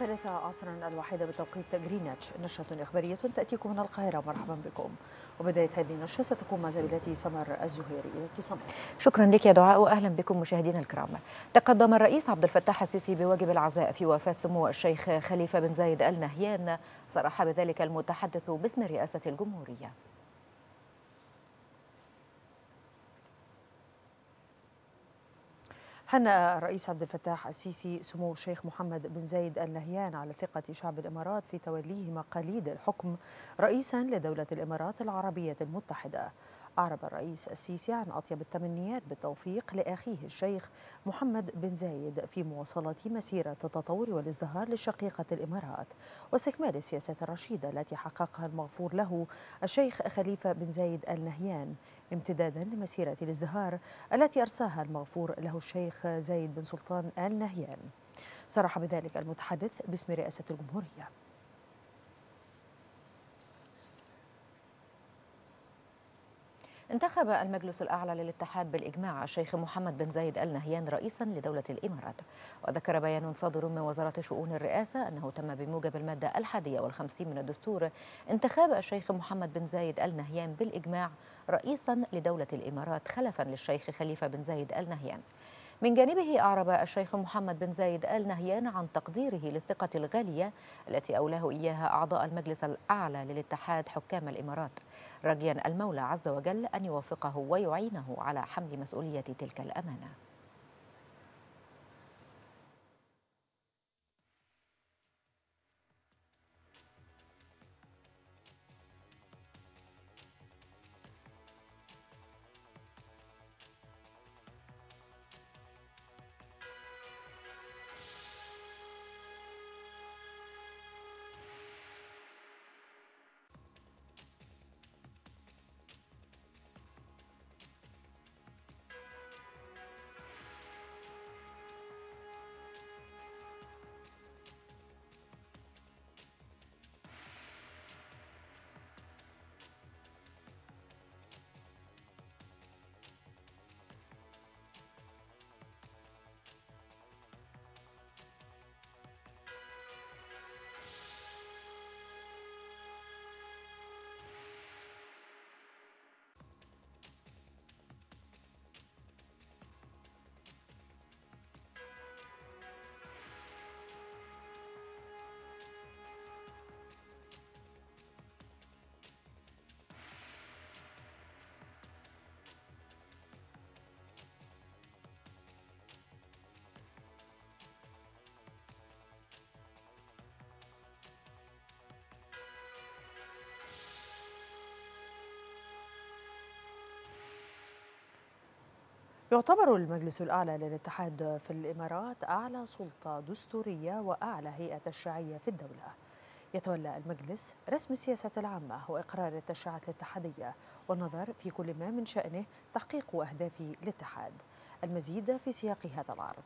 الثالثة عصرا الواحدة بتوقيت غرينتش، نشرة إخبارية تأتيكم من القاهرة. مرحبا بكم. وبداية هذه النشرة ستكون مع زميلتي سمر الزهيري. إليك سمر. شكرا لك يا دعاء، وأهلا بكم مشاهدينا الكرام. تقدم الرئيس عبد الفتاح السيسي بواجب العزاء في وفاة سمو الشيخ خليفة بن زايد آل نهيان، صرح بذلك المتحدث باسم رئاسة الجمهورية. هنأ الرئيس عبد الفتاح السيسي سمو الشيخ محمد بن زايد آل نهيان على ثقة شعب الإمارات في توليه مقاليد الحكم رئيسا لدولة الإمارات العربية المتحدة. أعرب الرئيس السيسي عن أطيب التمنيات بالتوفيق لأخيه الشيخ محمد بن زايد في مواصلة مسيرة التطور والازدهار لشقيقة الإمارات واستكمال السياسات الرشيدة التي حققها المغفور له الشيخ خليفة بن زايد آل نهيان، امتدادا لمسيرة الازدهار التي أرساها المغفور له الشيخ زايد بن سلطان آل نهيان. صرح بذلك المتحدث باسم رئاسة الجمهورية. انتخب المجلس الأعلى للاتحاد بالإجماع الشيخ محمد بن زايد آل نهيان رئيسا لدولة الإمارات. وذكر بيان صادر من وزارة شؤون الرئاسة أنه تم بموجب المادة 51 من الدستور انتخاب الشيخ محمد بن زايد آل نهيان بالإجماع رئيسا لدولة الإمارات خلفا للشيخ خليفة بن زايد آل نهيان. من جانبه أعرب الشيخ محمد بن زايد آل نهيان عن تقديره للثقة الغالية التي أولاه إياها أعضاء المجلس الأعلى للاتحاد حكام الإمارات، راجيا المولى عز وجل أن يوفقه ويعينه على حمل مسؤولية تلك الأمانة. يعتبر المجلس الأعلى للاتحاد في الإمارات أعلى سلطة دستورية وأعلى هيئة تشريعية في الدولة. يتولى المجلس رسم السياسة العامة وإقرار التشريعات الاتحادية والنظر في كل ما من شأنه تحقيق أهداف الاتحاد. المزيد في سياق هذا العرض.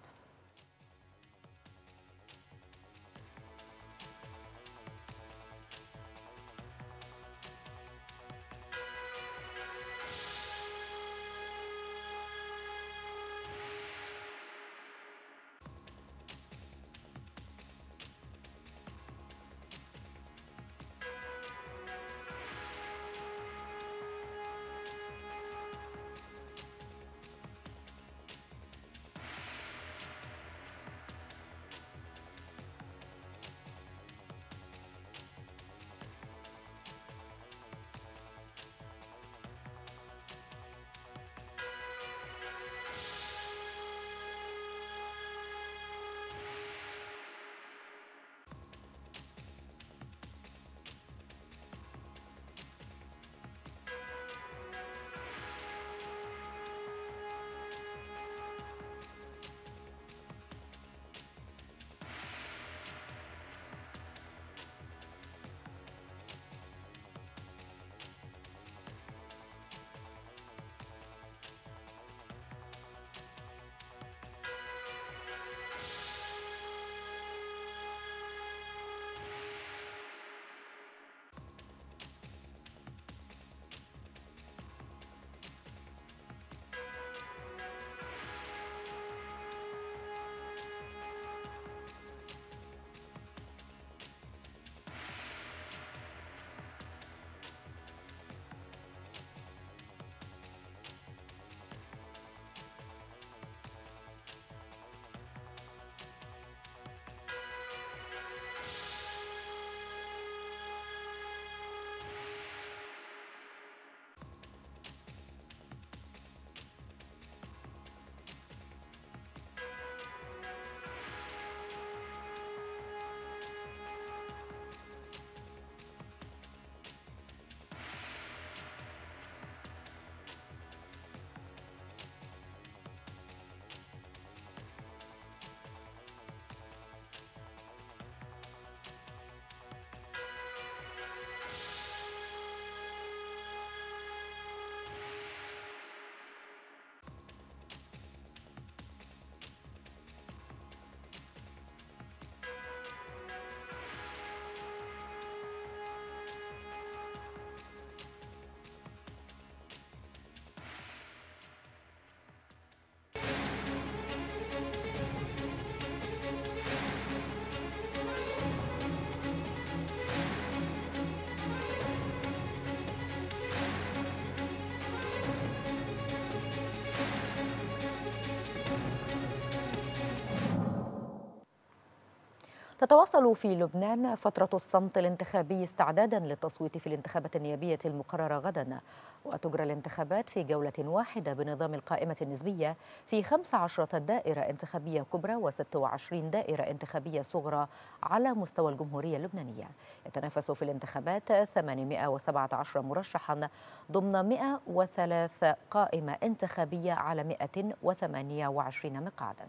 تتواصل في لبنان فترة الصمت الانتخابي استعدادا للتصويت في الانتخابات النيابية المقررة غدا، وتجرى الانتخابات في جولة واحدة بنظام القائمة النسبية في 15 دائرة انتخابية كبرى و26 دائرة انتخابية صغرى على مستوى الجمهورية اللبنانية. يتنافس في الانتخابات 817 مرشحا ضمن 103 قائمة انتخابية على 128 مقعدا.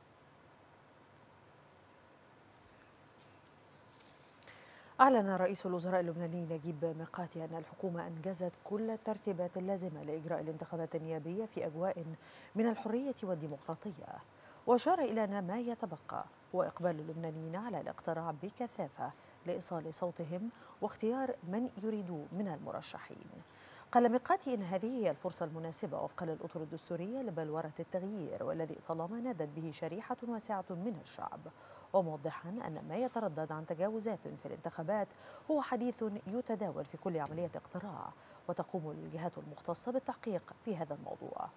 أعلن رئيس الوزراء اللبناني نجيب ميقاتي أن الحكومة أنجزت كل الترتيبات اللازمة لإجراء الانتخابات النيابية في أجواء من الحرية والديمقراطية، وأشار إلى أن ما يتبقى هو إقبال اللبنانيين على الاقتراع بكثافة لإيصال صوتهم واختيار من يريدوا من المرشحين. قال ميقاتي إن هذه هي الفرصة المناسبة وفقا للأطر الدستورية لبلورة التغيير والذي طالما نادت به شريحة واسعة من الشعب، وموضحا أن ما يتردد عن تجاوزات في الانتخابات هو حديث يتداول في كل عملية اقتراع، وتقوم الجهات المختصة بالتحقيق في هذا الموضوع.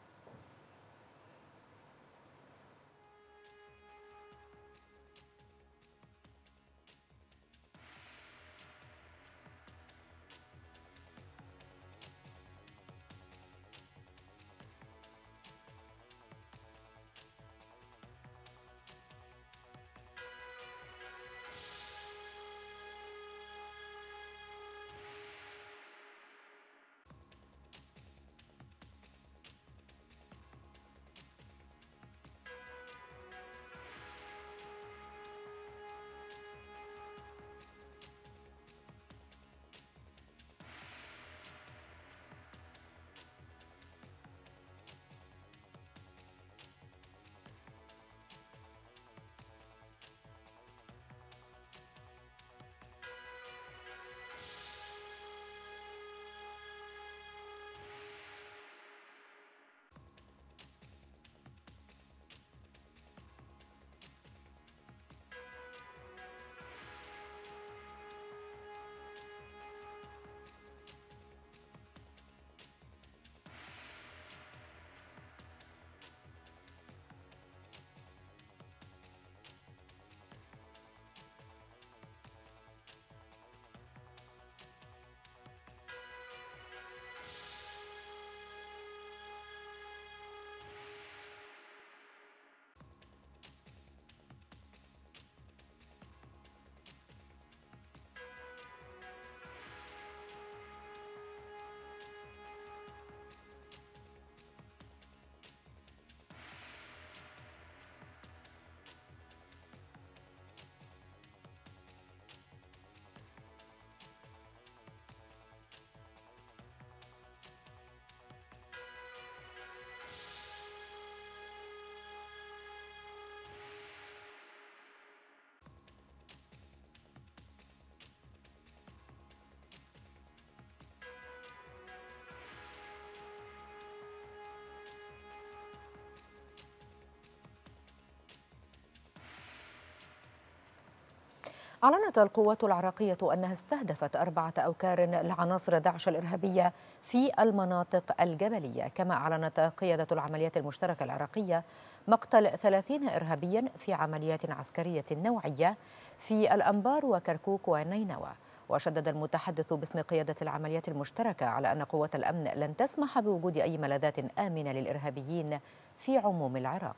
أعلنت القوات العراقية أنها استهدفت 4 أوكار لعناصر داعش الإرهابية في المناطق الجبلية، كما أعلنت قيادة العمليات المشتركة العراقية مقتل 30 إرهابيا في عمليات عسكرية نوعية في الأنبار وكركوك ونينوى. وشدد المتحدث باسم قيادة العمليات المشتركة على أن قوات الأمن لن تسمح بوجود أي ملاذات آمنة للإرهابيين في عموم العراق.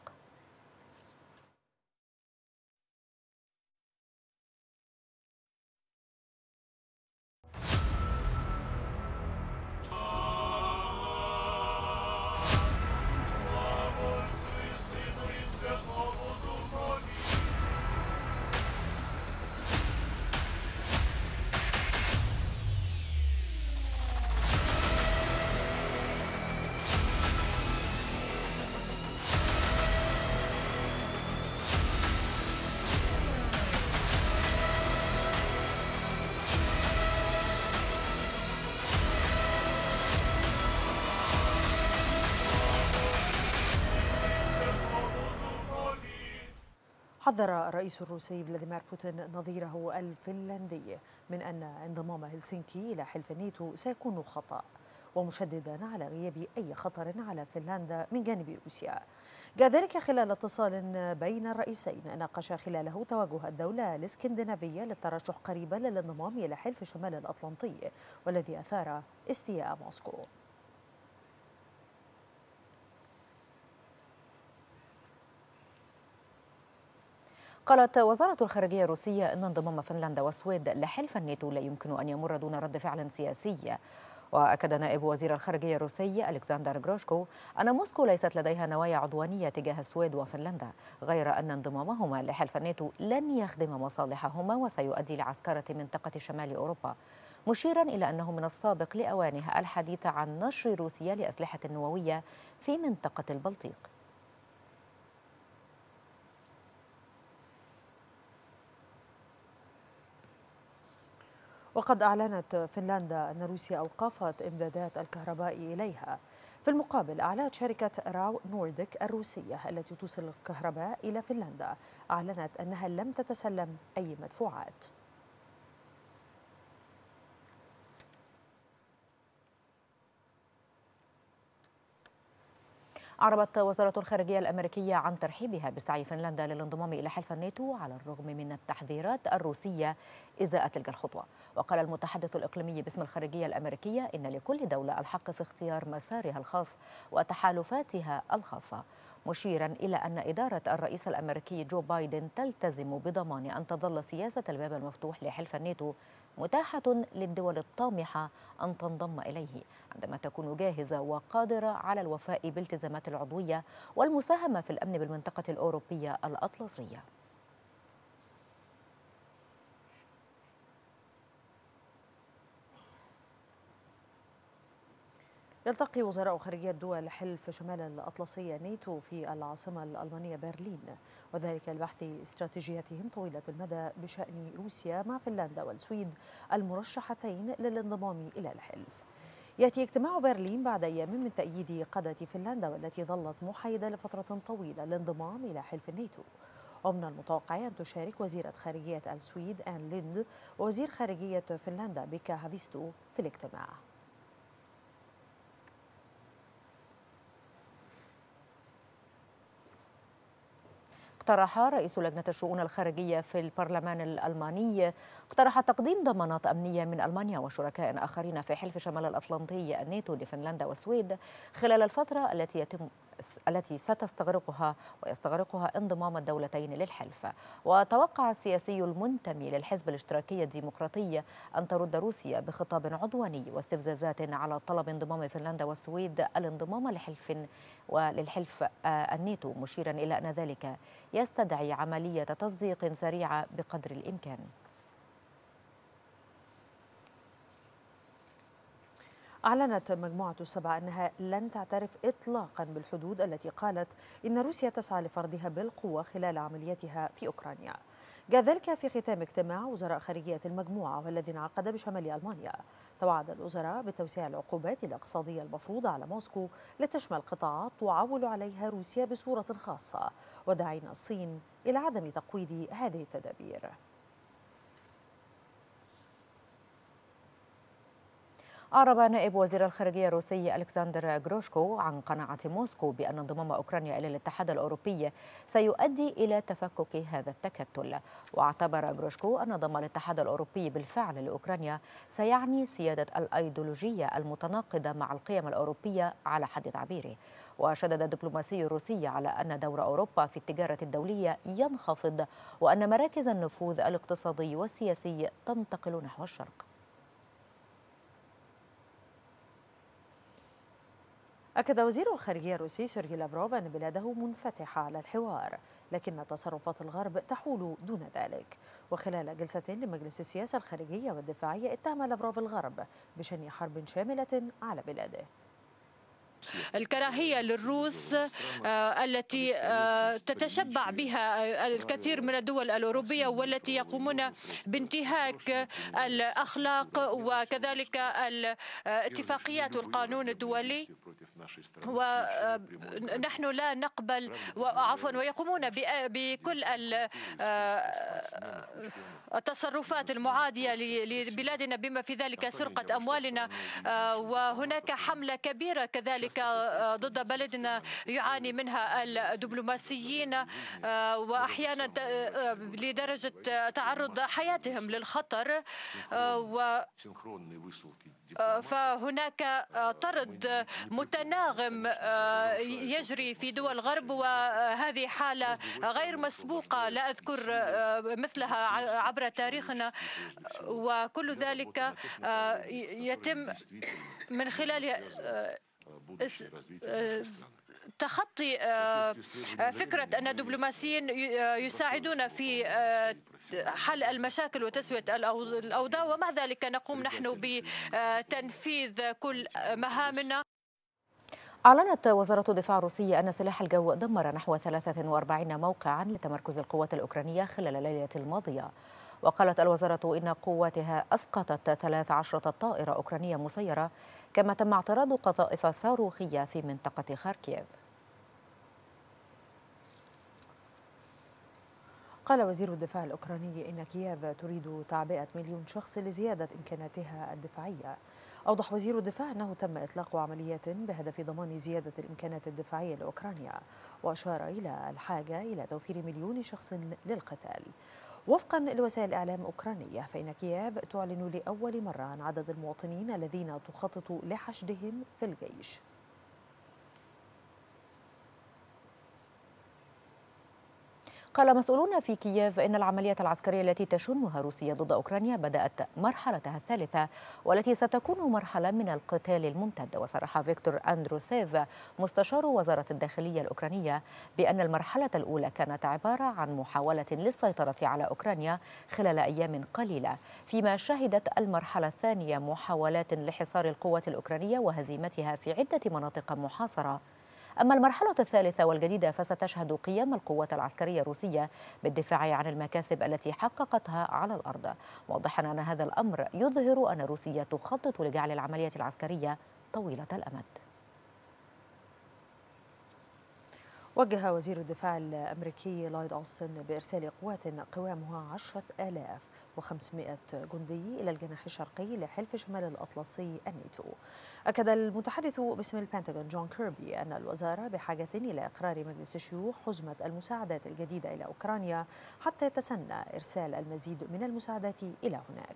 حذر الرئيس الروسي فلاديمير بوتين نظيره الفنلندي من أن انضمام هلسنكي إلى حلف الناتو سيكون خطأ، ومشددا على غياب أي خطر على فنلندا من جانب روسيا. جاء ذلك خلال اتصال بين الرئيسين ناقش خلاله توجه الدولة الاسكندنافية للترشح قريبا للانضمام إلى حلف شمال الأطلنطي، والذي أثار استياء موسكو. قالت وزارة الخارجية الروسية أن انضمام فنلندا والسويد لحلف الناتو لا يمكن أن يمر دون رد فعل سياسي. وأكد نائب وزير الخارجية الروسي ألكسندر غروشكو أن موسكو ليست لديها نوايا عدوانية تجاه السويد وفنلندا، غير أن انضمامهما لحلف الناتو لن يخدم مصالحهما وسيؤدي لعسكرة منطقة شمال أوروبا، مشيرا إلى أنه من السابق لأوانها الحديث عن نشر روسيا لأسلحة نووية في منطقة البلطيق. وقد أعلنت فنلندا أن روسيا أوقفت إمدادات الكهرباء إليها. في المقابل أعلنت شركة راو نورديك الروسية التي توصل الكهرباء إلى فنلندا أعلنت أنها لم تتسلم أي مدفوعات. أعربت وزارة الخارجية الأمريكية عن ترحيبها بسعي فنلندا للانضمام إلى حلف الناتو على الرغم من التحذيرات الروسية إزاء تلك الخطوة. وقال المتحدث الإقليمي باسم الخارجية الأمريكية إن لكل دولة الحق في اختيار مسارها الخاص وتحالفاتها الخاصة، مشيرا إلى أن إدارة الرئيس الأمريكي جو بايدن تلتزم بضمان أن تظل سياسة الباب المفتوح لحلف الناتو متاحة للدول الطامحة أن تنضم إليه عندما تكون جاهزة وقادرة على الوفاء بالتزامات العضوية والمساهمة في الأمن بالمنطقة الأوروبية الأطلسية. يلتقي وزراء خارجية دول حلف شمال الأطلسي ناتو في العاصمة الألمانية برلين، وذلك لبحث استراتيجيتهم طويلة المدى بشأن روسيا مع فنلندا والسويد المرشحتين للانضمام إلى الحلف. يأتي اجتماع برلين بعد أيام من تأييد قادة فنلندا والتي ظلت محايدة لفترة طويلة للانضمام إلى حلف الناتو. ومن المتوقع أن تشارك وزيرة خارجية السويد آن ليند ووزير خارجية فنلندا بيكا هافيستو في الاجتماع. اقترح رئيس لجنة الشؤون الخارجية في البرلمان الألماني تقديم ضمانات أمنية من ألمانيا وشركاء آخرين في حلف شمال الأطلنطي الناتو لفنلندا والسويد خلال الفترة التي ستستغرقها ويستغرقها انضمام الدولتين للحلف. وتوقع السياسي المنتمي للحزب الاشتراكي الديمقراطي أن ترد روسيا بخطاب عدواني واستفزازات على طلب انضمام فنلندا والسويد الانضمام للحلف الناتو، مشيرا إلى أن ذلك يستدعي عملية تصديق سريعة بقدر الإمكان. أعلنت مجموعة السبع أنها لن تعترف إطلاقا بالحدود التي قالت إن روسيا تسعى لفرضها بالقوة خلال عملياتها في أوكرانيا. جاء ذلك في ختام اجتماع وزراء خارجية المجموعة والذي انعقد بشمال ألمانيا. توعد الوزراء بتوسيع العقوبات الاقتصادية المفروضة على موسكو لتشمل قطاعات تعول عليها روسيا بصورة خاصة، وداعين الصين إلى عدم تقويض هذه التدابير. أعرب نائب وزير الخارجية الروسي ألكسندر غروشكو عن قناعة موسكو بأن انضمام أوكرانيا إلى الاتحاد الأوروبي سيؤدي إلى تفكك هذا التكتل. واعتبر غروشكو أن ضم الاتحاد الأوروبي بالفعل لأوكرانيا سيعني سيادة الأيديولوجية المتناقضة مع القيم الأوروبية على حد تعبيره. وشدد الدبلوماسي الروسي على أن دور أوروبا في التجارة الدولية ينخفض وأن مراكز النفوذ الاقتصادي والسياسي تنتقل نحو الشرق. أكد وزير الخارجية الروسي سيرجي لافروف أن بلاده منفتحة على الحوار، لكن تصرفات الغرب تحول دون ذلك. وخلال جلسة لمجلس السياسة الخارجية والدفاعية اتهم لافروف الغرب بشن حرب شاملة على بلاده. الكراهية للروس التي تتشبع بها الكثير من الدول الأوروبية، والتي يقومون بانتهاك الأخلاق وكذلك الاتفاقيات والقانون الدولي. ونحن لا نقبل ويقومون بكل التصرفات المعادية لبلادنا بما في ذلك سرقة أموالنا. وهناك حملة كبيرة كذلك ضد بلدنا يعاني منها الدبلوماسيين، وأحيانا لدرجة تعرض حياتهم للخطر. فهناك طرد متناغم يجري في دول الغرب، وهذه حالة غير مسبوقة لا أذكر مثلها عبر تاريخنا. وكل ذلك يتم من خلال تخطي فكرة أن الدبلوماسيين يساعدون في حل المشاكل وتسوية الأوضاع، ومع ذلك نقوم نحن بتنفيذ كل مهامنا. أعلنت وزارة الدفاع الروسية أن سلاح الجو دمر نحو 43 موقعا لتمركز القوات الأوكرانية خلال الليلة الماضية. وقالت الوزارة إن قواتها أسقطت 13 طائرة أوكرانية مسيرة، كما تم اعتراض قذائف صاروخية في منطقة خاركيف. قال وزير الدفاع الأوكراني إن كييف تريد تعبئة 1,000,000 شخص لزيادة إمكاناتها الدفاعية. أوضح وزير الدفاع أنه تم إطلاق عمليات بهدف ضمان زيادة الإمكانات الدفاعية لأوكرانيا، وأشار إلى الحاجة إلى توفير 1,000,000 شخص للقتال. وفقا لوسائل إعلام أوكرانية، فإن كييف تعلن لأول مرة عن عدد المواطنين الذين تخطط لحشدهم في الجيش. قال مسؤولون في كييف إن العملية العسكرية التي تشنها روسيا ضد أوكرانيا بدأت مرحلتها الثالثة، والتي ستكون مرحلة من القتال الممتد. وصرح فيكتور أندروسيف مستشار وزارة الداخلية الأوكرانية بأن المرحلة الأولى كانت عبارة عن محاولة للسيطرة على أوكرانيا خلال أيام قليلة، فيما شهدت المرحلة الثانية محاولات لحصار القوات الأوكرانية وهزيمتها في عدة مناطق محاصرة. أما المرحلة الثالثة والجديدة فستشهد قيام القوات العسكرية الروسية بالدفاع عن المكاسب التي حققتها على الأرض، موضحا أن هذا الأمر يظهر أن روسيا تخطط لجعل العملية العسكرية طويلة الأمد. وجه وزير الدفاع الأمريكي لويد أوستن بإرسال قوات قوامها 10,500 جندي إلى الجناح الشرقي لحلف شمال الأطلسي الناتو. أكد المتحدث باسم البنتاغون جون كيربي أن الوزارة بحاجة إلى إقرار مجلس الشيوخ حزمة المساعدات الجديدة إلى أوكرانيا حتى يتسنى إرسال المزيد من المساعدات إلى هناك.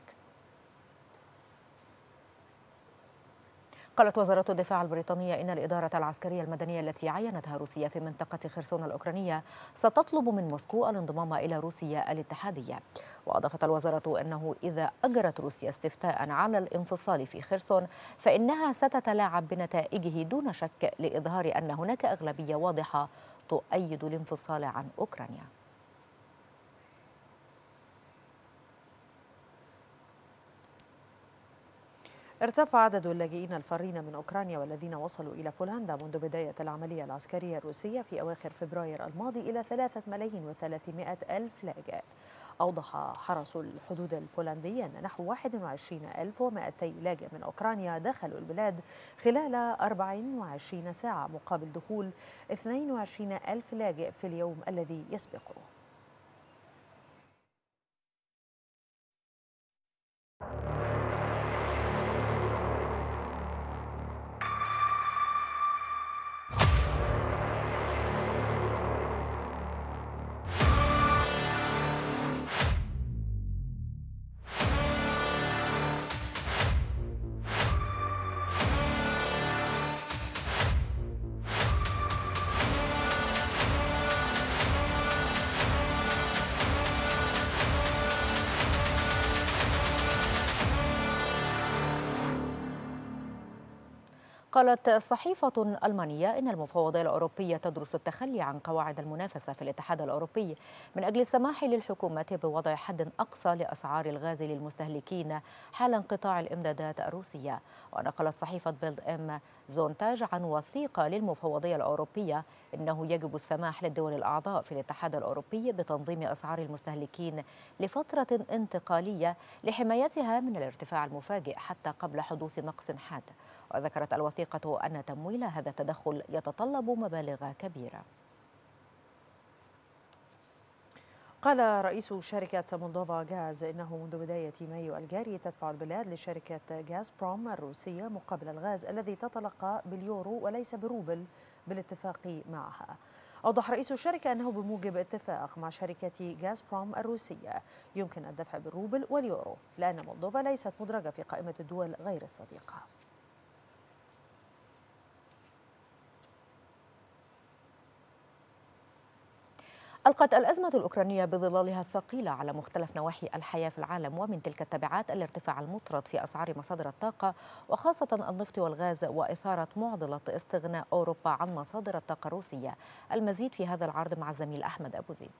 قالت وزارة الدفاع البريطانية إن الإدارة العسكرية المدنية التي عينتها روسيا في منطقة خرسون الأوكرانية ستطلب من موسكو الانضمام إلى روسيا الاتحادية. وأضافت الوزارة أنه إذا أجرت روسيا استفتاء على الانفصال في خرسون فإنها ستتلاعب بنتائجه دون شك، لإظهار أن هناك أغلبية واضحة تؤيد الانفصال عن أوكرانيا. ارتفع عدد اللاجئين الفارين من أوكرانيا والذين وصلوا إلى بولندا منذ بداية العملية العسكرية الروسية في أواخر فبراير الماضي إلى 3,300,000 لاجئ. أوضح حرس الحدود البولندي أن نحو 21,200 لاجئ من أوكرانيا دخلوا البلاد خلال 24 ساعة، مقابل دخول 22,000 لاجئ في اليوم الذي يسبقه. قالت صحيفة ألمانية إن المفوضية الأوروبية تدرس التخلي عن قواعد المنافسة في الاتحاد الأوروبي من أجل السماح للحكومة بوضع حد أقصى لأسعار الغاز للمستهلكين حال انقطاع الإمدادات الروسية. ونقلت صحيفة بيلد إم زونتاج عن وثيقة للمفوضية الأوروبية إنه يجب السماح للدول الأعضاء في الاتحاد الأوروبي بتنظيم أسعار المستهلكين لفترة انتقالية لحمايتها من الارتفاع المفاجئ حتى قبل حدوث نقص حاد. وذكرت الوثيقة أن تمويل هذا التدخل يتطلب مبالغ كبيرة. قال رئيس شركة مولدوفا غاز إنه منذ بداية مايو الجاري تدفع البلاد لشركة غاز بروم الروسية مقابل الغاز الذي تتلقى باليورو وليس بروبل بالاتفاق معها. أوضح رئيس الشركة أنه بموجب اتفاق مع شركة غاز بروم الروسية يمكن الدفع بالروبل واليورو لأن مولدوفا ليست مدرجة في قائمة الدول غير الصديقة. ألقت الأزمة الأوكرانية بظلالها الثقيلة على مختلف نواحي الحياة في العالم، ومن تلك التبعات الارتفاع المطرد في أسعار مصادر الطاقة وخاصة النفط والغاز، وإثارة معضلة استغناء أوروبا عن مصادر الطاقة الروسية. المزيد في هذا العرض مع الزميل أحمد أبو زيد.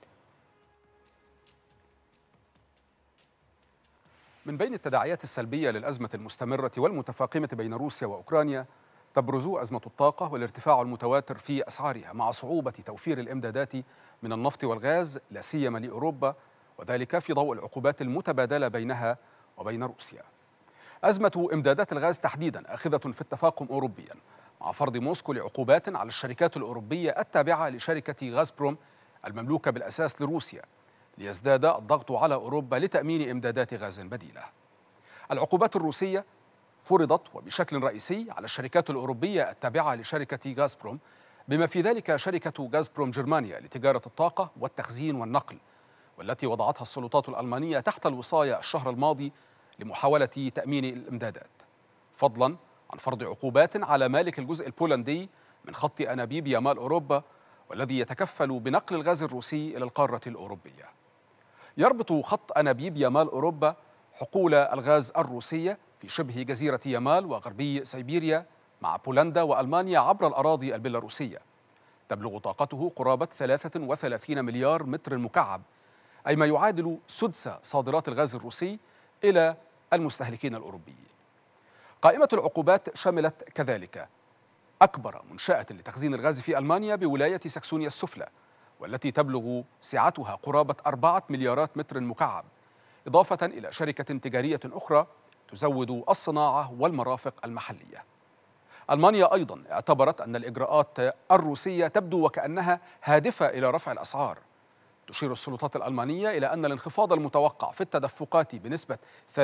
من بين التداعيات السلبية للأزمة المستمرة والمتفاقمة بين روسيا وأوكرانيا تبرز أزمة الطاقة والارتفاع المتواتر في أسعارها مع صعوبة توفير الإمدادات من النفط والغاز لا سيما لأوروبا، وذلك في ضوء العقوبات المتبادلة بينها وبين روسيا. أزمة إمدادات الغاز تحديدا آخذة في التفاقم أوروبيا مع فرض موسكو لعقوبات على الشركات الأوروبية التابعة لشركة غازبروم المملوكة بالأساس لروسيا ليزداد الضغط على أوروبا لتأمين إمدادات غاز بديلة. العقوبات الروسية فرضت وبشكل رئيسي على الشركات الأوروبية التابعة لشركة غازبروم، بما في ذلك شركة غازبروم جرمانيا لتجارة الطاقة والتخزين والنقل، والتي وضعتها السلطات الألمانية تحت الوصاية الشهر الماضي لمحاولة تأمين الإمدادات، فضلا عن فرض عقوبات على مالك الجزء البولندي من خط أنابيب يامال أوروبا، والذي يتكفل بنقل الغاز الروسي إلى القارة الأوروبية. يربط خط أنابيب يامال أوروبا حقول الغاز الروسية في شبه جزيرة يامال وغربي سيبيريا مع بولندا وألمانيا عبر الأراضي البيلاروسية. تبلغ طاقته قرابة 33 مليار متر مكعب، أي ما يعادل سدس صادرات الغاز الروسي إلى المستهلكين الأوروبيين. قائمة العقوبات شملت كذلك أكبر منشأة لتخزين الغاز في ألمانيا بولاية ساكسونيا السفلى، والتي تبلغ سعتها قرابة 4 مليارات متر مكعب، إضافة إلى شركة تجارية أخرى تزود الصناعة والمرافق المحلية. ألمانيا أيضا اعتبرت أن الإجراءات الروسية تبدو وكأنها هادفة إلى رفع الأسعار. تشير السلطات الألمانية إلى أن الانخفاض المتوقع في التدفقات بنسبة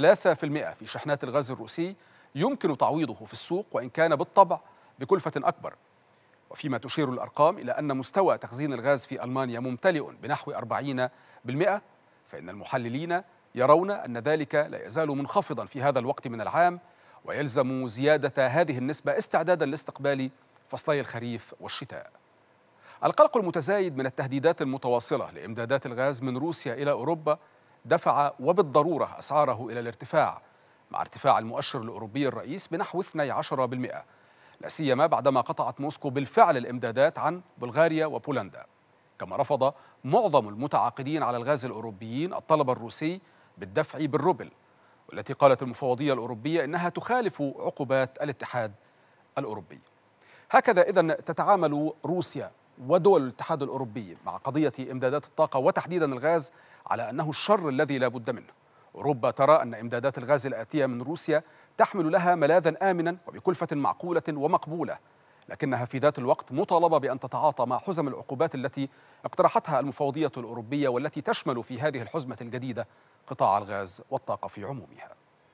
3% في شحنات الغاز الروسي يمكن تعويضه في السوق، وإن كان بالطبع بكلفة أكبر. وفيما تشير الأرقام إلى أن مستوى تخزين الغاز في ألمانيا ممتلئ بنحو 40%، فإن المحللين يرون أن ذلك لا يزال منخفضا في هذا الوقت من العام، ويلزم زيادة هذه النسبة استعدادا لاستقبال فصلي الخريف والشتاء. القلق المتزايد من التهديدات المتواصلة لإمدادات الغاز من روسيا إلى أوروبا دفع وبالضرورة أسعاره إلى الارتفاع، مع ارتفاع المؤشر الأوروبي الرئيس بنحو 12%، لا سيما بعدما قطعت موسكو بالفعل الإمدادات عن بلغاريا وبولندا. كما رفض معظم المتعاقدين على الغاز الأوروبيين الطلب الروسي بالدفع بالروبل، والتي قالت المفوضية الأوروبية إنها تخالف عقوبات الاتحاد الأوروبي. هكذا إذن تتعامل روسيا ودول الاتحاد الأوروبي مع قضية إمدادات الطاقة وتحديدا الغاز على أنه الشر الذي لا بد منه. أوروبا ترى أن إمدادات الغاز الآتية من روسيا تحمل لها ملاذا آمنا وبكلفة معقولة ومقبولة، لكنها في ذات الوقت مطالبة بأن تتعاطى مع حزم العقوبات التي اقترحتها المفوضية الأوروبية، والتي تشمل في هذه الحزمة الجديدة قطاع الغاز والطاقة في عمومها.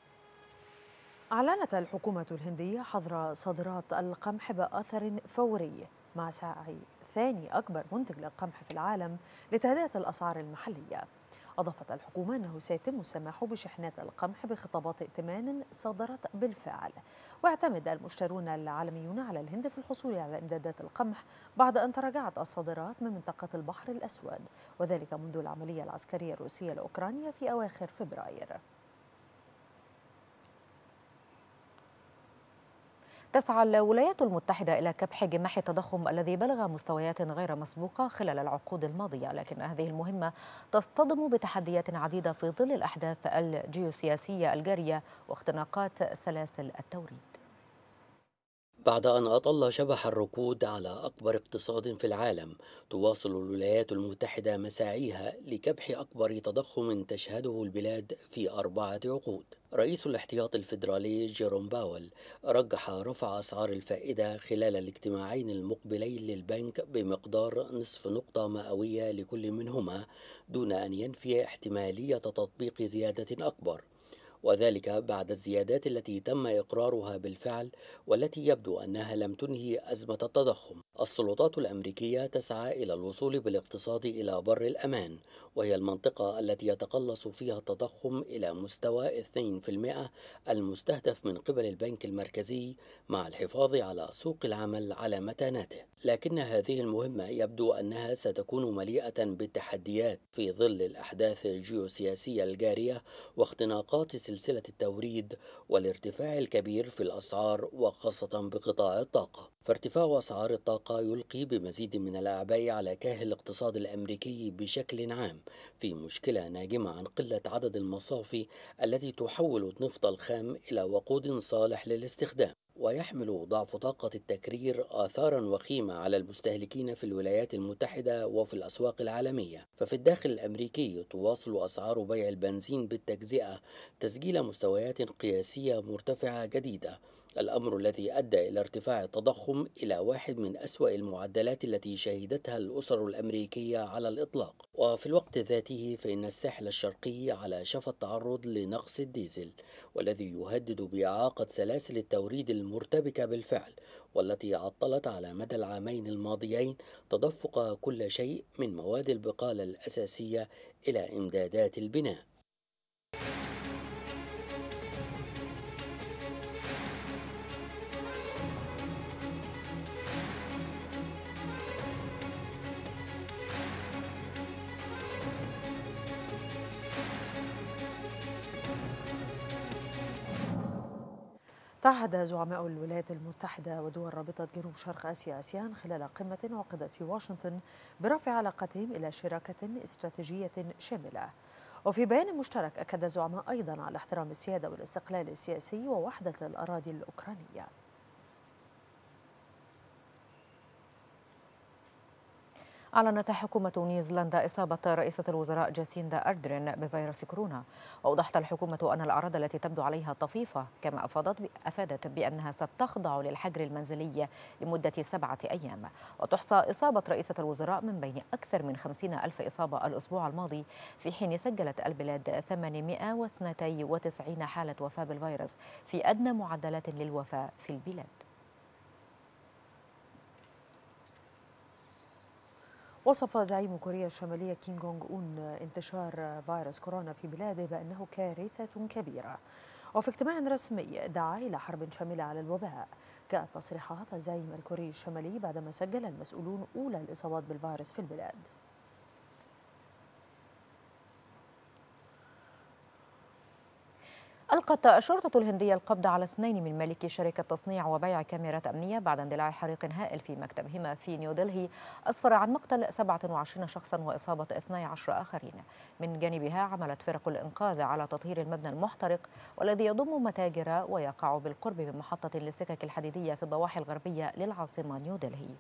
أعلنت الحكومة الهندية حظر صادرات القمح بأثر فوري مع سعي ثاني أكبر منتج للقمح في العالم لتهدئة الأسعار المحلية. أضافت الحكومة أنه سيتم السماح بشحنات القمح بخطابات ائتمان صدرت بالفعل، واعتمد المشترون العالميون على الهند في الحصول على إمدادات القمح بعد أن تراجعت الصادرات من منطقة البحر الأسود، وذلك منذ العملية العسكرية الروسية لأوكرانيا في أواخر فبراير. تسعى الولايات المتحدة إلى كبح جماح التضخم الذي بلغ مستويات غير مسبوقة خلال العقود الماضية، لكن هذه المهمة تصطدم بتحديات عديدة في ظل الأحداث الجيوسياسية الجارية واختناقات سلاسل التوريد. بعد أن أطل شبح الركود على أكبر اقتصاد في العالم، تواصل الولايات المتحدة مساعيها لكبح أكبر تضخم تشهده البلاد في 4 عقود. رئيس الاحتياط الفيدرالي جيروم باول رجح رفع أسعار الفائدة خلال الاجتماعين المقبلين للبنك بمقدار نصف نقطة مئوية لكل منهما، دون أن ينفي احتمالية تطبيق زيادة أكبر، وذلك بعد الزيادات التي تم إقرارها بالفعل والتي يبدو أنها لم تنهي أزمة التضخم. السلطات الأمريكية تسعى إلى الوصول بالاقتصاد إلى بر الأمان، وهي المنطقة التي يتقلص فيها التضخم إلى مستوى 2% المستهدف من قبل البنك المركزي، مع الحفاظ على سوق العمل على متاناته. لكن هذه المهمة يبدو أنها ستكون مليئة بالتحديات في ظل الأحداث الجيوسياسية الجارية واختناقات سلسلة التوريد والارتفاع الكبير في الأسعار، وخاصة بقطاع الطاقة. فارتفاع أسعار الطاقة يلقي بمزيد من الأعباء على كاهل الاقتصاد الأمريكي بشكل عام، في مشكلة ناجمة عن قلة عدد المصافي التي تحول النفط الخام إلى وقود صالح للاستخدام. ويحمل ضعف طاقة التكرير آثارا وخيمة على المستهلكين في الولايات المتحدة وفي الأسواق العالمية. ففي الداخل الأمريكي تواصل أسعار بيع البنزين بالتجزئة تسجيل مستويات قياسية مرتفعة جديدة، الأمر الذي أدى إلى ارتفاع التضخم إلى واحد من أسوأ المعدلات التي شهدتها الأسر الأمريكية على الإطلاق. وفي الوقت ذاته فإن الساحل الشرقي على شفا التعرض لنقص الديزل، والذي يهدد بإعاقة سلاسل التوريد المرتبكة بالفعل، والتي عطلت على مدى العامين الماضيين تدفق كل شيء من مواد البقالة الأساسية إلى إمدادات البناء. تعهد زعماء الولايات المتحدة ودول رابطة جنوب شرق آسيا آسيان خلال قمة عقدت في واشنطن برفع علاقتهم إلى شراكة استراتيجية شاملة. وفي بيان مشترك أكد الزعماء أيضا على احترام السيادة والاستقلال السياسي ووحدة الأراضي الأوكرانية. أعلنت حكومة نيوزيلندا إصابة رئيسة الوزراء جاسيندا أردرن بفيروس كورونا، وأوضحت الحكومة أن الأعراض التي تبدو عليها طفيفة، كما أفادت بأنها ستخضع للحجر المنزلي لمدة 7 أيام. وتحصى إصابة رئيسة الوزراء من بين أكثر من 50,000 إصابة الأسبوع الماضي، في حين سجلت البلاد 892 حالة وفاة بالفيروس، في أدنى معدلات للوفاة في البلاد. وصف زعيم كوريا الشمالية كيم جونغ أون انتشار فيروس كورونا في بلاده بأنه كارثة كبيرة، وفي اجتماع رسمي دعا إلى حرب شاملة على الوباء. جاءت تصريحات الزعيم الكوري الشمالي بعدما سجل المسؤولون أولى الإصابات بالفيروس في البلاد. ألقت الشرطة الهندية القبض على 2 من مالكي شركة تصنيع وبيع كاميرات أمنية بعد اندلاع حريق هائل في مكتبهما في نيودلهي أسفر عن مقتل 27 شخصا وإصابة 12 آخرين. من جانبها عملت فرق الإنقاذ على تطهير المبنى المحترق والذي يضم متاجر ويقع بالقرب من محطة للسكك الحديدية في الضواحي الغربية للعاصمة نيودلهي.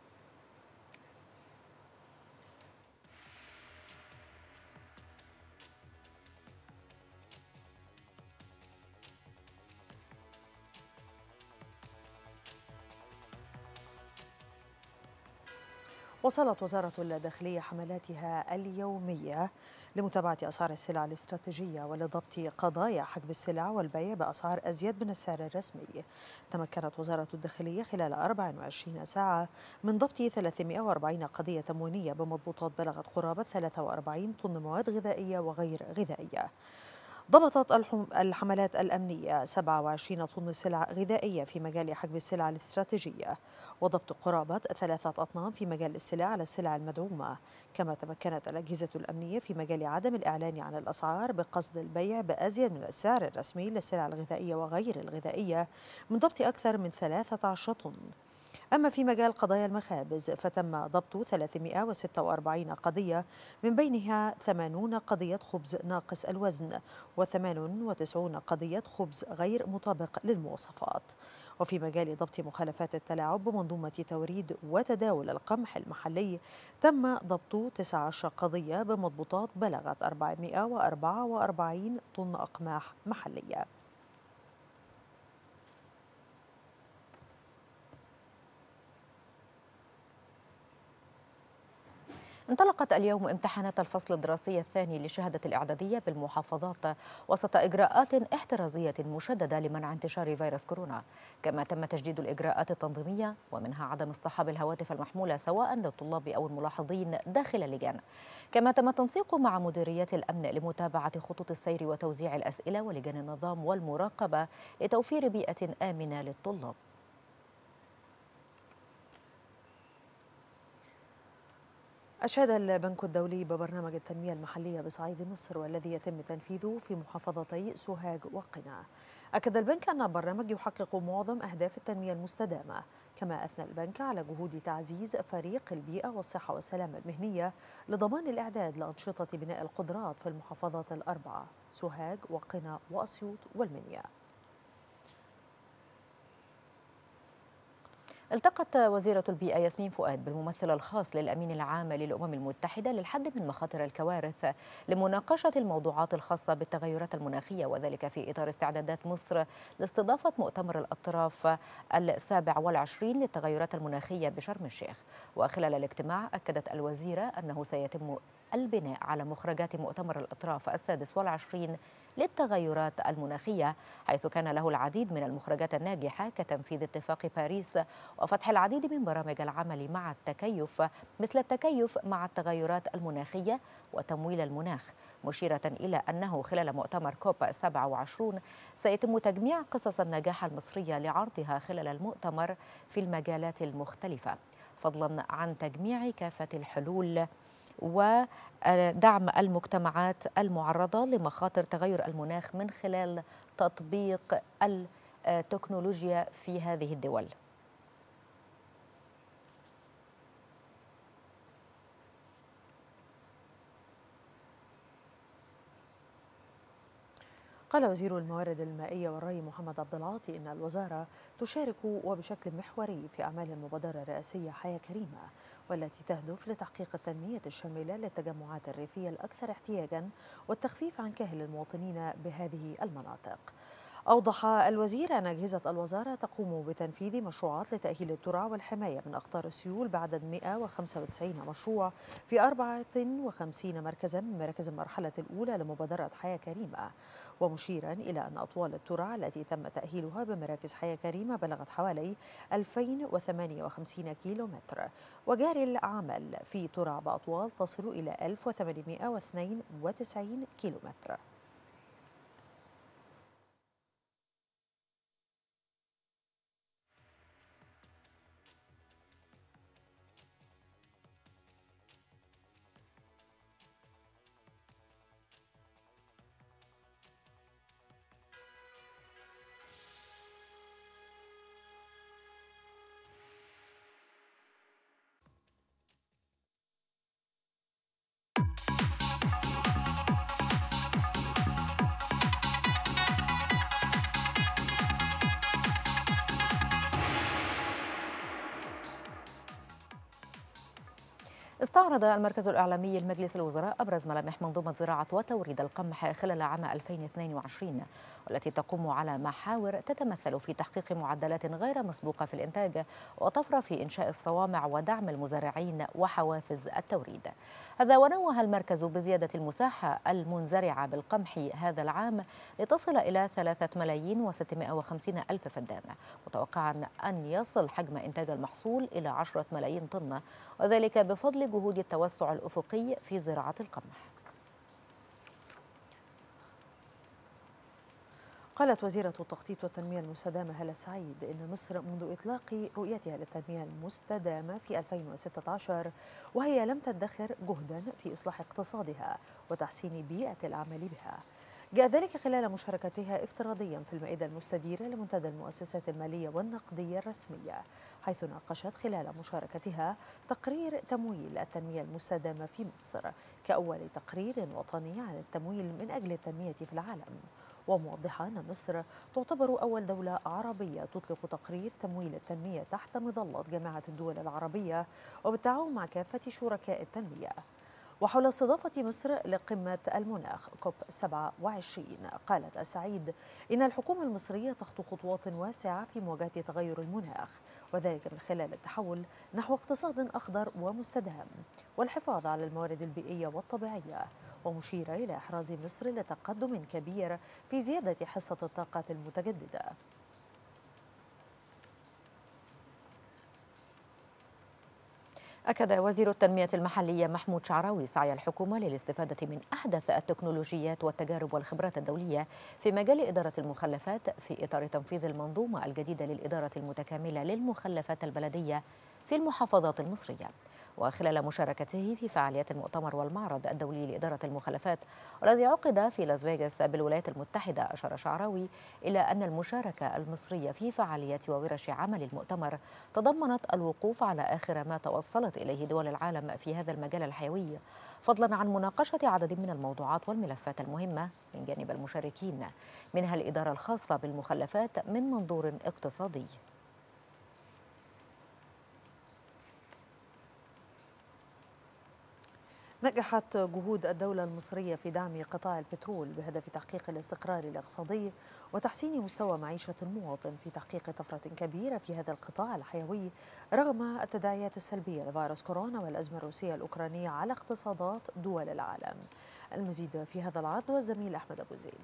وصلت وزارة الداخلية حملاتها اليومية لمتابعة أسعار السلع الاستراتيجية ولضبط قضايا حجب السلع والبيع بأسعار أزيد من السعر الرسمي. تمكنت وزارة الداخلية خلال 24 ساعة من ضبط 340 قضية تموينية بمضبوطات بلغت قرابة 43 طن مواد غذائية وغير غذائية. ضبطت الحملات الأمنية 27 طن سلع غذائية في مجال حجب السلع الاستراتيجية، وضبط قرابة 3 أطنان في مجال الاستيلاء على السلع المدعومة. كما تمكنت الأجهزة الأمنية في مجال عدم الإعلان عن الأسعار بقصد البيع بأزيد من السعر الرسمي للسلع الغذائية وغير الغذائية من ضبط أكثر من 13 طن. أما في مجال قضايا المخابز فتم ضبط 346 قضية، من بينها 80 قضية خبز ناقص الوزن و98 قضية خبز غير مطابق للمواصفات. وفي مجال ضبط مخالفات التلاعب بمنظومة توريد وتداول القمح المحلي تم ضبط 19 قضية بمضبوطات بلغت 444 طن أقماح محلية. انطلقت اليوم امتحانات الفصل الدراسي الثاني للشهادة الإعدادية بالمحافظات وسط إجراءات احترازية مشددة لمنع انتشار فيروس كورونا. كما تم تجديد الإجراءات التنظيمية ومنها عدم اصطحاب الهواتف المحمولة سواء للطلاب أو الملاحظين داخل اللجان. كما تم التنسيق مع مديريات الأمن لمتابعة خطوط السير وتوزيع الأسئلة ولجان النظام والمراقبة لتوفير بيئة آمنة للطلاب. أشاد البنك الدولي ببرنامج التنمية المحلية بصعيد مصر والذي يتم تنفيذه في محافظتي سوهاج وقنا. أكد البنك أن البرنامج يحقق معظم أهداف التنمية المستدامة. كما أثنى البنك على جهود تعزيز فريق البيئة والصحة والسلامة المهنية لضمان الإعداد لأنشطة بناء القدرات في المحافظات الأربعة سوهاج وقنا وأسيوط والمنيا. التقت وزيرة البيئة ياسمين فؤاد بالممثل الخاص للأمين العام للأمم المتحدة للحد من مخاطر الكوارث لمناقشة الموضوعات الخاصة بالتغيرات المناخية، وذلك في إطار استعدادات مصر لاستضافة مؤتمر الأطراف 27 للتغيرات المناخية بشرم الشيخ. وخلال الاجتماع أكدت الوزيرة أنه سيتم البناء على مخرجات مؤتمر الأطراف 26 للتغيرات المناخية، حيث كان له العديد من المخرجات الناجحة كتنفيذ اتفاق باريس وفتح العديد من برامج العمل مع التكيف، مثل التكيف مع التغيرات المناخية وتمويل المناخ، مشيرة إلى أنه خلال مؤتمر كوب 27 سيتم تجميع قصص النجاح المصرية لعرضها خلال المؤتمر في المجالات المختلفة، فضلا عن تجميع كافة الحلول ودعم المجتمعات المعرضة لمخاطر تغير المناخ من خلال تطبيق التكنولوجيا في هذه الدول. قال وزير الموارد المائية والري محمد عبد العاطي إن الوزارة تشارك وبشكل محوري في أعمال المبادرة الرئاسية حياة كريمة، والتي تهدف لتحقيق التنمية الشاملة للتجمعات الريفية الأكثر احتياجاً والتخفيف عن كاهل المواطنين بهذه المناطق. أوضح الوزير أن أجهزة الوزارة تقوم بتنفيذ مشروعات لتأهيل الترع والحماية من أخطار السيول بعدد 195 مشروع في 54 مركزا من مراكز المرحلة الأولى لمبادرة حياة كريمة، ومشيرا إلى أن أطوال الترع التي تم تأهيلها بمراكز حياة كريمة بلغت حوالي 2058 كيلومتر، وجاري العمل في ترع بأطوال تصل إلى 1892 كيلومتر. استعرض المركز الإعلامي لمجلس الوزراء أبرز ملامح منظومة زراعة وتوريد القمح خلال عام 2022، والتي تقوم على محاور تتمثل في تحقيق معدلات غير مسبوقة في الإنتاج وطفرة في إنشاء الصوامع ودعم المزارعين وحوافز التوريد. هذا ونوه المركز بزيادة المساحة المنزرعة بالقمح هذا العام لتصل إلى 3,650,000 فدان، متوقعا أن يصل حجم إنتاج المحصول إلى 10 ملايين طن، وذلك بفضل جهود التوسع الأفقي في زراعة القمح. قالت وزيرة التخطيط والتنمية المستدامة هالة سعيد إن مصر منذ إطلاق رؤيتها للتنمية المستدامة في 2016 وهي لم تدخر جهدا في إصلاح اقتصادها وتحسين بيئة العمل بها. جاء ذلك خلال مشاركتها افتراضيا في المائدة المستديرة لمنتدى المؤسسات المالية والنقدية الرسمية، حيث ناقشت خلال مشاركتها تقرير تمويل التنمية المستدامة في مصر كأول تقرير وطني عن التمويل من أجل التنمية في العالم، وموضحة أن مصر تعتبر أول دولة عربية تطلق تقرير تمويل التنمية تحت مظلة جامعة الدول العربية وبالتعاون مع كافة شركاء التنمية. وحول استضافة مصر لقمة المناخ كوب 27 قالت السعيد إن الحكومة المصرية تخطو خطوات واسعة في مواجهة تغير المناخ، وذلك من خلال التحول نحو اقتصاد أخضر ومستدام والحفاظ على الموارد البيئية والطبيعية، ومشيرة إلى إحراز مصر لتقدم كبير في زيادة حصة الطاقات المتجددة. أكد وزير التنمية المحلية محمود شعراوي سعي الحكومة للاستفادة من أحدث التكنولوجيات والتجارب والخبرات الدولية في مجال إدارة المخلفات في إطار تنفيذ المنظومة الجديدة للإدارة المتكاملة للمخلفات البلدية في المحافظات المصرية. وخلال مشاركته في فعاليات المؤتمر والمعرض الدولي لإدارة المخلفات والذي عقد في لاس فيغاس بالولايات المتحدة، أشار شعراوي إلى أن المشاركة المصرية في فعاليات وورش عمل المؤتمر تضمنت الوقوف على آخر ما توصلت إليه دول العالم في هذا المجال الحيوي، فضلا عن مناقشة عدد من الموضوعات والملفات المهمة من جانب المشاركين، منها الإدارة الخاصة بالمخلفات من منظور اقتصادي. نجحت جهود الدولة المصرية في دعم قطاع البترول بهدف تحقيق الاستقرار الاقتصادي وتحسين مستوى معيشة المواطن في تحقيق طفرة كبيرة في هذا القطاع الحيوي رغم التداعيات السلبية لفيروس كورونا والأزمة الروسية الأوكرانية على اقتصادات دول العالم. المزيد في هذا العرض والزميل أحمد أبو زيد.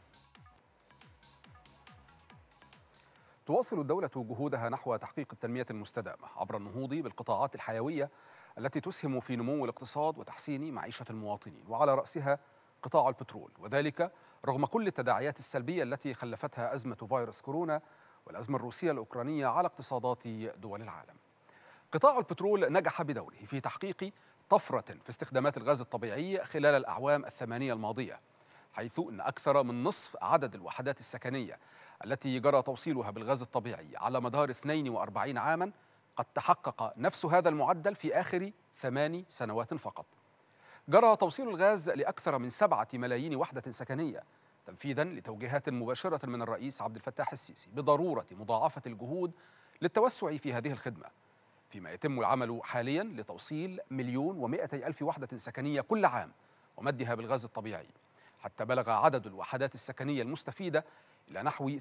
تواصل الدولة جهودها نحو تحقيق التنمية المستدامة عبر النهوض بالقطاعات الحيوية التي تسهم في نمو الاقتصاد وتحسين معيشة المواطنين، وعلى رأسها قطاع البترول، وذلك رغم كل التداعيات السلبية التي خلفتها أزمة فيروس كورونا والأزمة الروسية الأوكرانية على اقتصادات دول العالم. قطاع البترول نجح بدوره في تحقيق طفرة في استخدامات الغاز الطبيعي خلال الأعوام الثمانية الماضية، حيث أن أكثر من نصف عدد الوحدات السكنية التي جرى توصيلها بالغاز الطبيعي على مدار 42 عاماً قد تحقق نفس هذا المعدل في آخر 8 سنوات فقط. جرى توصيل الغاز لأكثر من 7 ملايين وحدة سكنية تنفيذاً لتوجيهات مباشرة من الرئيس عبد الفتاح السيسي بضرورة مضاعفة الجهود للتوسع في هذه الخدمة، فيما يتم العمل حالياً لتوصيل 1,200,000 وحدة سكنية كل عام ومدها بالغاز الطبيعي، حتى بلغ عدد الوحدات السكنية المستفيدة إلى نحو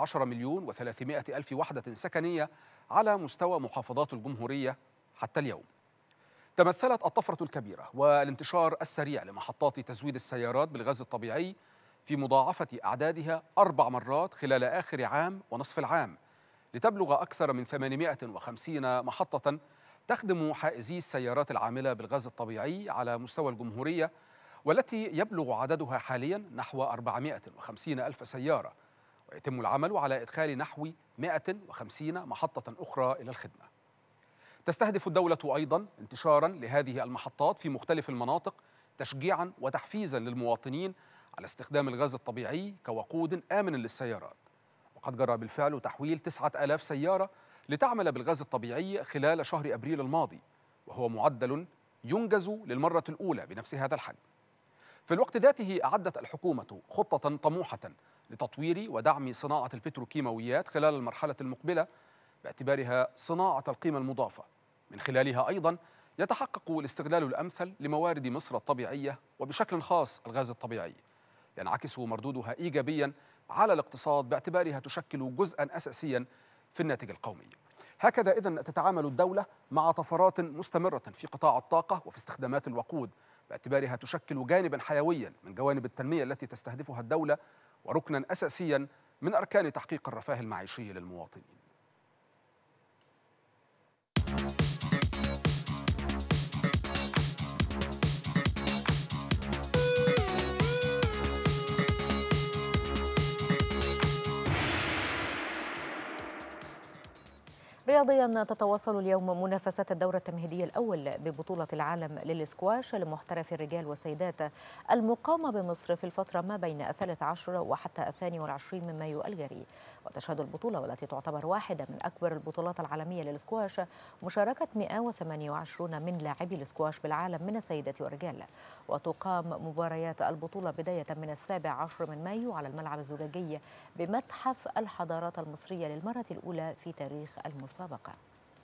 13,300,000 وحدة سكنية على مستوى محافظات الجمهورية حتى اليوم. تمثلت الطفرة الكبيرة والانتشار السريع لمحطات تزويد السيارات بالغاز الطبيعي في مضاعفة أعدادها 4 مرات خلال آخر عام ونصف العام، لتبلغ أكثر من 850 محطة تخدم حائزي السيارات العاملة بالغاز الطبيعي على مستوى الجمهورية، والتي يبلغ عددها حاليا نحو 450,000 سيارة، ويتم العمل على إدخال نحو 150 محطة أخرى إلى الخدمة. تستهدف الدولة أيضا انتشارا لهذه المحطات في مختلف المناطق تشجيعا وتحفيزا للمواطنين على استخدام الغاز الطبيعي كوقود آمن للسيارات، وقد جرى بالفعل تحويل 9,000 سيارة لتعمل بالغاز الطبيعي خلال شهر أبريل الماضي، وهو معدل ينجز للمرة الأولى بنفس هذا الحجم. في الوقت ذاته أعدت الحكومة خطة طموحة لتطوير ودعم صناعة البتروكيماويات خلال المرحلة المقبلة باعتبارها صناعة القيمة المضافة، من خلالها أيضا يتحقق الاستغلال الأمثل لموارد مصر الطبيعية وبشكل خاص الغاز الطبيعي، ينعكس مردودها إيجابيا على الاقتصاد باعتبارها تشكل جزءا أساسيا في الناتج القومي. هكذا إذن تتعامل الدولة مع طفرات مستمرة في قطاع الطاقة وفي استخدامات الوقود باعتبارها تشكل جانبا حيويا من جوانب التنمية التي تستهدفها الدولة وركنا أساسيا من أركان تحقيق الرفاه المعيشي للمواطنين. رياضيا، تتواصل اليوم منافسات الدور التمهيدي الأول ببطولة العالم للإسكواش لمحترف الرجال والسيدات المقامة بمصر في الفترة ما بين 13 وحتى 22 من مايو الجاري. وتشهد البطولة، والتي تعتبر واحدة من أكبر البطولات العالمية للإسكواش، مشاركة 128 من لاعبي الإسكواش بالعالم من السيدات والرجال. وتقام مباريات البطولة بداية من 17 من مايو على الملعب الزجاجي بمتحف الحضارات المصرية للمرة الأولى في تاريخ المسابقة.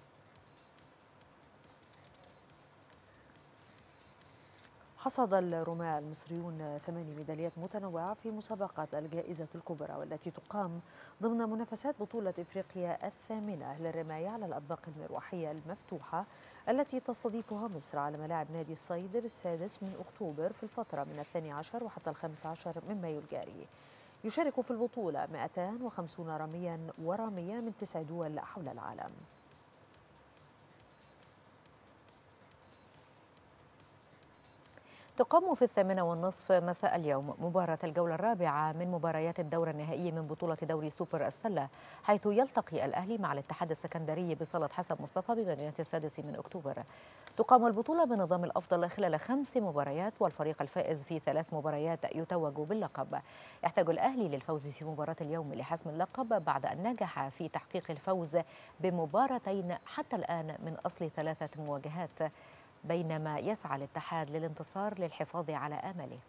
حصد الرماة المصريون 8 ميداليات متنوعة في مسابقة الجائزة الكبرى، والتي تقام ضمن منافسات بطولة إفريقيا الثامنة للرماية على الأطباق المروحية المفتوحة، التي تستضيفها مصر على ملاعب نادي الصيد بالسادس من أكتوبر في الفترة من 12 وحتى 15 من مايو الجاري. يشارك في البطولة 250 راميا ورامية من 9 دول حول العالم. تقام في 8:30 مساء اليوم مباراة الجولة الرابعة من مباريات الدور النهائي من بطولة دوري سوبر السلة، حيث يلتقي الأهلي مع الاتحاد السكندري بصالة حسن مصطفى بمدينة السادس من أكتوبر. تقام البطولة بنظام الأفضل خلال 5 مباريات، والفريق الفائز في 3 مباريات يتوج باللقب. يحتاج الأهلي للفوز في مباراة اليوم لحسم اللقب، بعد أن نجح في تحقيق الفوز بمباراتين حتى الآن من أصل 3 مواجهات، بينما يسعى الاتحاد للانتصار للحفاظ على آمله.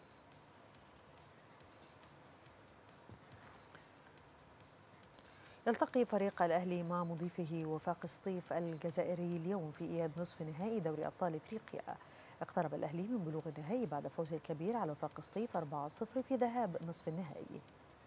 يلتقي فريق الأهلي مع مضيفه وفاق سطيف الجزائري اليوم في إياب نصف نهائي دوري أبطال إفريقيا. اقترب الأهلي من بلوغ النهائي بعد فوزه الكبير على وفاق سطيف 4-0 في ذهاب نصف النهائي.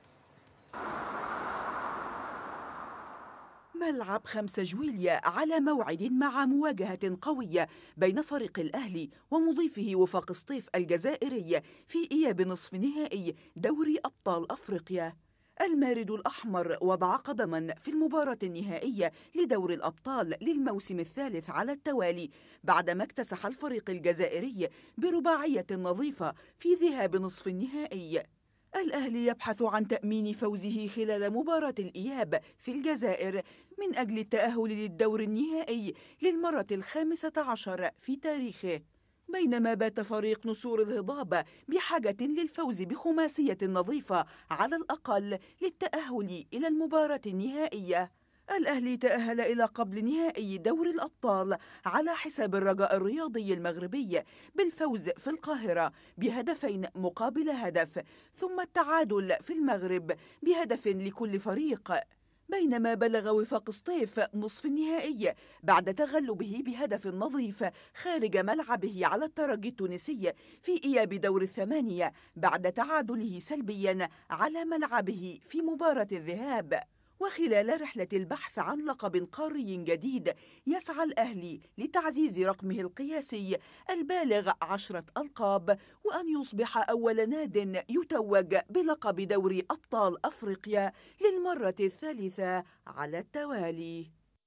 ملعب 5 جويلية على موعد مع مواجهة قوية بين فريق الأهلي ومضيفه وفاق سطيف الجزائري في إياب نصف نهائي دوري أبطال أفريقيا. المارد الأحمر وضع قدما في المباراة النهائية لدور الأبطال للموسم الثالث على التوالي، بعدما اكتسح الفريق الجزائري برباعية نظيفة في ذهاب نصف النهائي. الأهلي يبحث عن تأمين فوزه خلال مباراة الإياب في الجزائر من أجل التأهل للدور النهائي للمرة 15 في تاريخه، بينما بات فريق نسور الهضاب بحاجة للفوز بخماسية نظيفة على الأقل للتأهل إلى المباراة النهائية. الأهلي تأهل إلى قبل نهائي دور الأبطال على حساب الرجاء الرياضي المغربي بالفوز في القاهرة ب2 مقابل هدف، ثم التعادل في المغرب ب1 لكل فريق، بينما بلغ وفاق سطيف نصف النهائي بعد تغلبه ب1 نظيف خارج ملعبه على الترجي التونسي في إياب دور الثمانية بعد تعادله سلبيا على ملعبه في مباراة الذهاب. وخلال رحلة البحث عن لقب قاري جديد، يسعى الأهلي لتعزيز رقمه القياسي البالغ 10 ألقاب، وأن يصبح أول ناد يتوج بلقب دوري أبطال أفريقيا للمرة الثالثة على التوالي.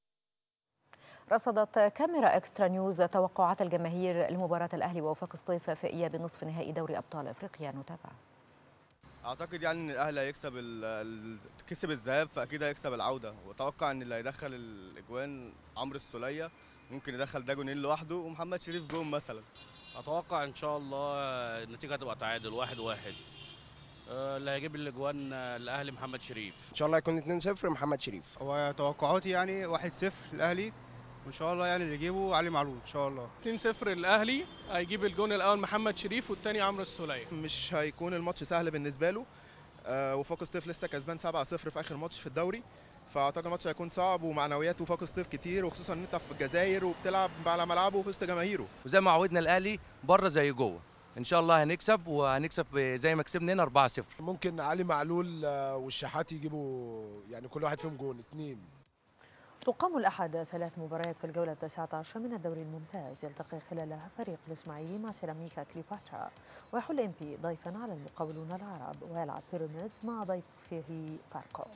رصدت كاميرا إكسترا نيوز توقعات الجماهير لمباراة الأهلي ووفاق سطيف في إياب نصف نهائي دوري أبطال أفريقيا. نتابع. اعتقد يعني ان الاهلي هيكسب كسب الذهاب، فاكيد هيكسب العوده، واتوقع ان اللي هيدخل الاجوان عمرو السوليه، ممكن يدخل ده جونين لوحده ومحمد شريف جون مثلا. اتوقع ان شاء الله النتيجه هتبقى تعادل 1-1. اللي هيجيب الاجوان الاهلي محمد شريف. ان شاء الله يكون 2-0 محمد شريف. وتوقعاتي يعني 1-0 الاهلي، وان شاء الله يعني اللي يجيبه علي معلول ان شاء الله. 2-0 الاهلي، هيجيب الجون الاول محمد شريف والثاني عمرو السوليه. مش هيكون الماتش سهل بالنسبه له، وفاق سطيف لسه كسبان 7-0 في اخر ماتش في الدوري، فاعتقد الماتش هيكون صعب، ومعنويات وفاق سطيف كتير، وخصوصا ان انت في الجزائر وبتلعب على ملعبه وفي وسط جماهيره. وزي ما عودنا الاهلي بره زي جوه، ان شاء الله هنكسب، وهنكسب زي ما كسبنا هنا 4-0. ممكن علي معلول والشحات يجيبوا يعني كل واحد فيهم جون 2. تقام الأحد 3 مباريات في الجولة 19 من الدوري الممتاز، يلتقي خلالها فريق الإسماعيلي مع سيراميكا كليوباترا، ويحل إمبي ضيفا على المقاولون العرب، ويلعب بيراميدز مع ضيفه فاركو.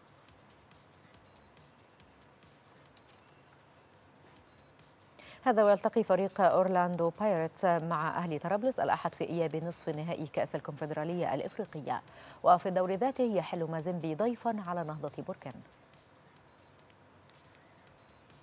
هذا ويلتقي فريق أورلاندو بايرتس مع أهلي طرابلس الأحد في إياب نصف نهائي كأس الكونفدرالية الإفريقية. وفي الدور ذاته يحل مازيمبي ضيفا على نهضة بركان.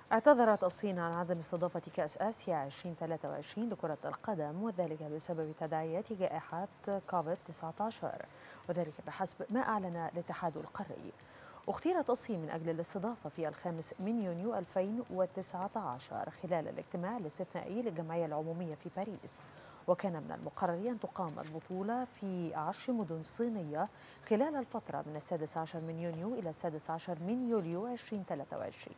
اعتذرت الصين عن عدم استضافة كأس آسيا 2023 لكرة القدم، وذلك بسبب تداعيات جائحة كوفيد-19، وذلك بحسب ما أعلن الاتحاد القاري. اختيرت الصين من أجل الاستضافة في 5 يونيو 2019 خلال الاجتماع الاستثنائي للجمعية العمومية في باريس، وكان من المقرر أن تقام البطولة في 10 مدن صينية خلال الفترة من 16 من يونيو إلى 16 من يوليو 2023.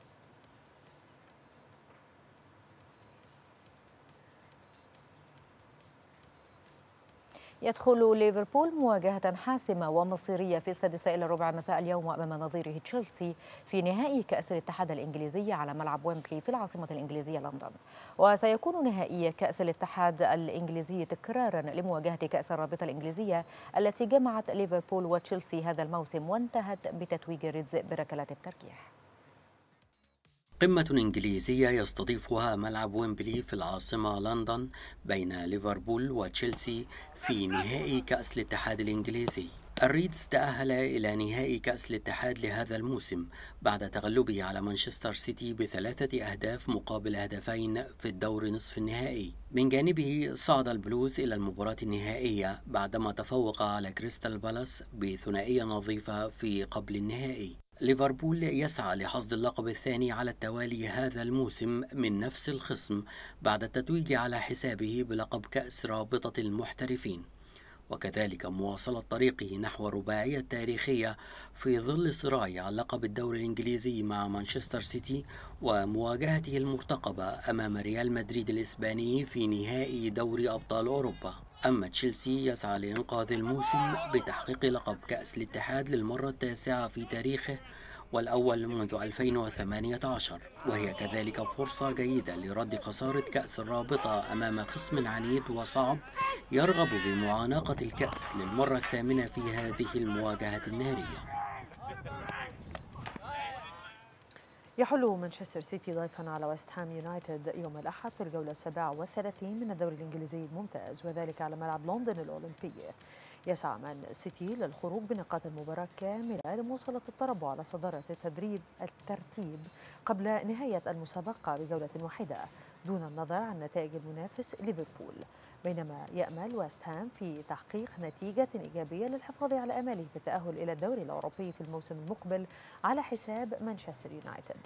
يدخل ليفربول مواجهة حاسمة ومصيرية في 6:15 مساء اليوم أمام نظيره تشيلسي في نهائي كأس الاتحاد الإنجليزي على ملعب ويمبلي في العاصمة الإنجليزية لندن. وسيكون نهائي كأس الاتحاد الإنجليزي تكرارا لمواجهة كأس الرابطة الإنجليزية التي جمعت ليفربول وتشيلسي هذا الموسم وانتهت بتتويج ريدز بركلات الترجيح. قمة إنجليزية يستضيفها ملعب ويمبلي في العاصمة لندن بين ليفربول وتشيلسي في نهائي كأس الاتحاد الإنجليزي. الريدز تأهل إلى نهائي كأس الاتحاد لهذا الموسم بعد تغلبه على مانشستر سيتي ب3 أهداف مقابل هدفين في الدور نصف النهائي. من جانبه صعد البلوز إلى المباراة النهائية بعدما تفوق على كريستال بالاس بثنائية نظيفة في قبل النهائي. ليفربول يسعى لحصد اللقب الثاني على التوالي هذا الموسم من نفس الخصم بعد التتويج على حسابه بلقب كأس رابطة المحترفين، وكذلك مواصلة طريقه نحو الرباعية التاريخية في ظل صراعه على لقب الدوري الإنجليزي مع مانشستر سيتي ومواجهته المرتقبة أمام ريال مدريد الإسباني في نهائي دوري أبطال أوروبا. أما تشيلسي يسعى لإنقاذ الموسم بتحقيق لقب كأس الاتحاد للمرة التاسعة في تاريخه والأول منذ 2018، وهي كذلك فرصة جيدة لرد خسارة كأس الرابطة أمام خصم عنيد وصعب يرغب بمعانقة الكأس للمرة الثامنة في هذه المواجهة النارية. يحل مانشستر سيتي ضيفا على ويست هام يونايتد يوم الأحد في الجولة 37 من الدوري الإنجليزي الممتاز، وذلك على ملعب لندن الأولمبي. يسعى مان سيتي للخروج بنقاط المباراة كاملة لمواصلة التربع على صدارة الترتيب قبل نهاية المسابقة بجولة واحدة دون النظر عن نتائج المنافس ليفربول، بينما يأمل ويست هام في تحقيق نتيجة إيجابية للحفاظ على أمله في التأهل إلى الدوري الأوروبي في الموسم المقبل على حساب مانشستر يونايتد.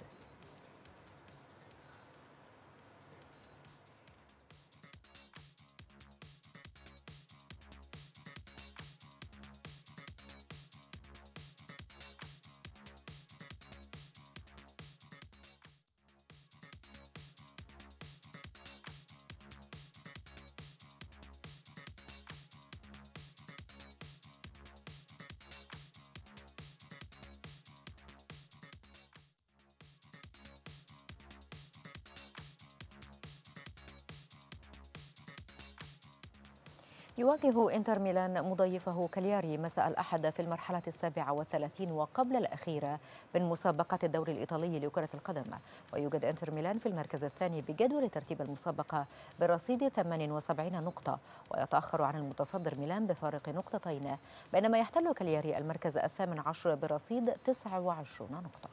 يواجه إنتر ميلان مضيفه كالياري مساء الأحد في المرحلة 37 وقبل الأخيرة من مسابقة الدوري الإيطالي لكرة القدم، ويوجد إنتر ميلان في المركز الثاني بجدول ترتيب المسابقة برصيد 78 نقطة، ويتأخر عن المتصدر ميلان بفارق نقطتين، بينما يحتل كالياري المركز 18 برصيد 29 نقطة.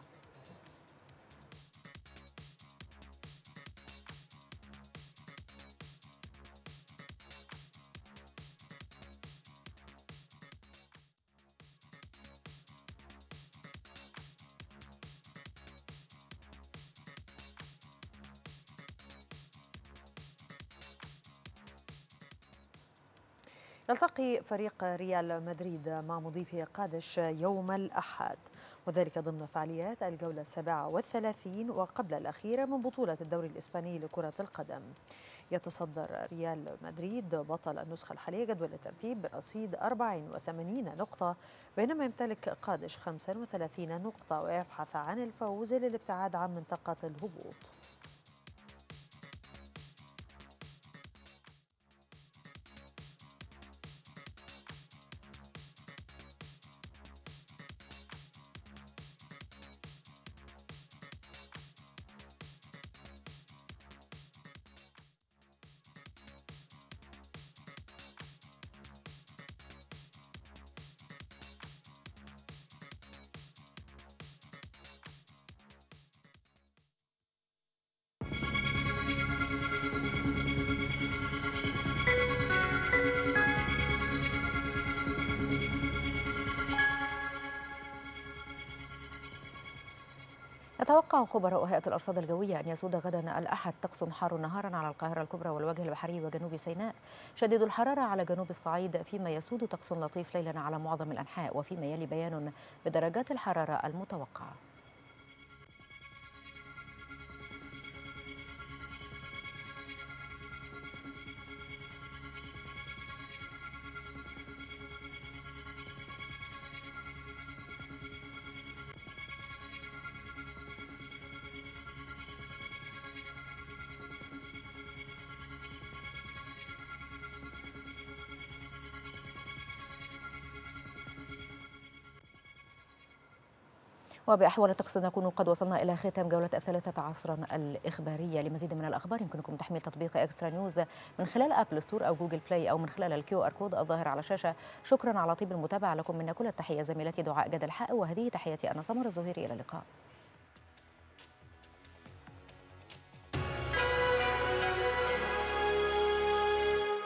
يلتقي فريق ريال مدريد مع مضيفه قادش يوم الأحد، وذلك ضمن فعاليات الجولة 37 وقبل الأخيرة من بطولة الدوري الإسباني لكرة القدم. يتصدر ريال مدريد بطل النسخة الحالية جدول الترتيب برصيد 84 نقطة، بينما يمتلك قادش 35 نقطة ويبحث عن الفوز للابتعاد عن منطقة الهبوط. يتوقع خبراء هيئة الأرصاد الجوية أن يسود غدا الأحد طقس حار نهارا على القاهرة الكبرى والوجه البحري وجنوب سيناء، شديد الحرارة على جنوب الصعيد، فيما يسود طقس لطيف ليلا على معظم الأنحاء، وفيما يلي بيان بدرجات الحرارة المتوقعة. وبأحوال الطقس نكون قد وصلنا إلى ختام جولة 13 الإخبارية. لمزيد من الأخبار يمكنكم تحميل تطبيق إكسترا نيوز من خلال أبل ستور أو جوجل بلاي أو من خلال الQR كود الظاهر على الشاشة. شكرا على طيب المتابعة، لكم منا كل التحية زميلتي دعاء جد الحق، وهذه تحياتي أنا سمر الزهيري. إلى اللقاء.